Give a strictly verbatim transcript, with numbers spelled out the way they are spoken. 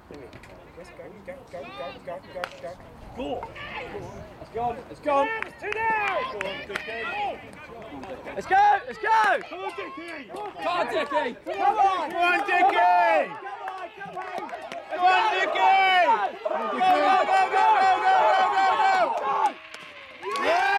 Yes, go, go, go, go, go, go, go. Go! It's gone, it's gone! It's two now! Go on, Dicky! Let's go, let's go! Come on, Dicky! Come on, Dicky! Come on! Come on, Dicky!